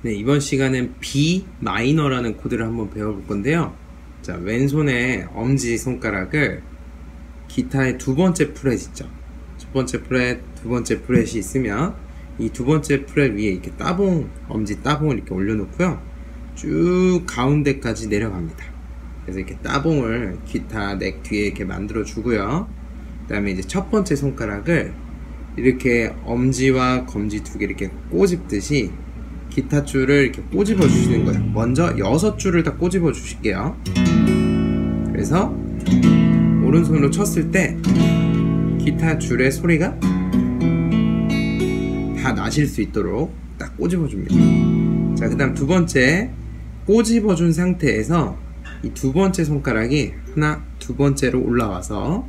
네, 이번 시간은 B 마이너라는 코드를 한번 배워볼 건데요. 자, 왼손에 엄지 손가락을 기타의 두 번째 프렛 있죠. 첫 번째 프렛, 두 번째 프렛이 있으면 이 두 번째 프렛 위에 이렇게 따봉, 엄지 따봉을 이렇게 올려놓고요. 쭉 가운데까지 내려갑니다. 그래서 이렇게 따봉을 기타 넥 뒤에 이렇게 만들어 주고요. 그 다음에 이제 첫 번째 손가락을 이렇게 엄지와 검지 두 개 이렇게 꼬집듯이 기타 줄을 이렇게 꼬집어 주시는 거예요. 먼저 6줄을 다 꼬집어 주실게요. 그래서 오른손으로 쳤을 때 기타 줄의 소리가 다 나실 수 있도록 딱 꼬집어 줍니다. 자, 그 다음 두 번째 꼬집어 준 상태에서 이 두 번째 손가락이 두 번째로 올라와서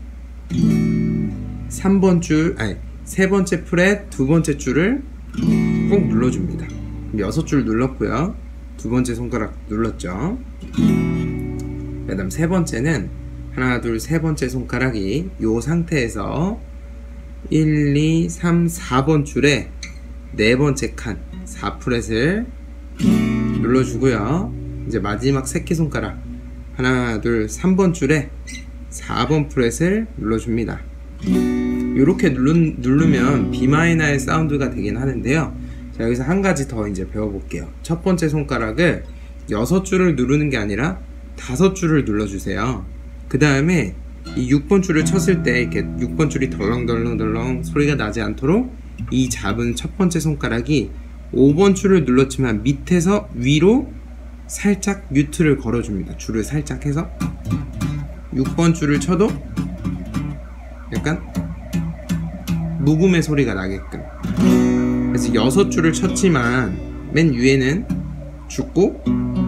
3번 줄, 아니 세 번째 프렛 두 번째 줄을 꾹 눌러줍니다. 6줄 눌렀고요. 두 번째 손가락 눌렀죠. 그 다음 세 번째는 세 번째 손가락이 이 상태에서 1, 2, 3, 4번 줄에 네 번째 칸 4프렛을 눌러주고요. 이제 마지막 새끼손가락 3번 줄에 4번 프렛을 눌러줍니다. 이렇게 누르면 B마이너의 사운드가 되긴 하는데요. 자, 여기서 한 가지 더 이제 배워볼게요. 첫 번째 손가락을 6줄을 누르는 게 아니라 5줄을 눌러주세요. 그 다음에 이 6번 줄을 쳤을 때 이렇게 6번 줄이 덜렁덜렁덜렁 소리가 나지 않도록 이 잡은 첫 번째 손가락이 5번 줄을 눌렀지만 밑에서 위로 살짝 뮤트를 걸어줍니다. 줄을 살짝 해서 6번 줄을 쳐도 약간 묵음의 소리가 나게끔. 그래서 6줄을 쳤지만 맨 위에는 죽고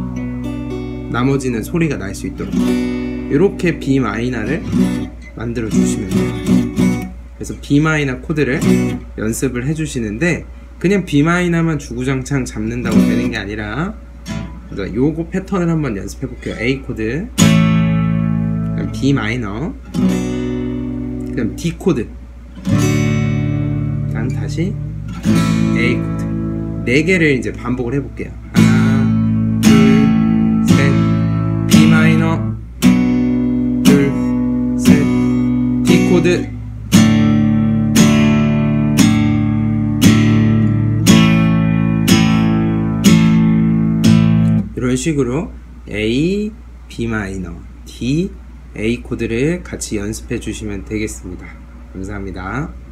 나머지는 소리가 날 수 있도록 이렇게 B 마이너를 만들어 주시면 돼요. 그래서 B 마이너 코드를 연습을 해 주시는데 그냥 B 마이너만 주구장창 잡는다고 되는 게 아니라 요거 패턴을 한번 연습해 볼게요. A 코드, 그다음 B 마이너, 그다음 D 코드, 그다음 다시 A 코드 4개를 이제 반복을 해볼게요. 하나, 둘, 셋, B 마이너, 둘, 셋, D 코드. 이런 식으로 A, B 마이너, D, A 코드를 같이 연습해 주시면 되겠습니다. 감사합니다.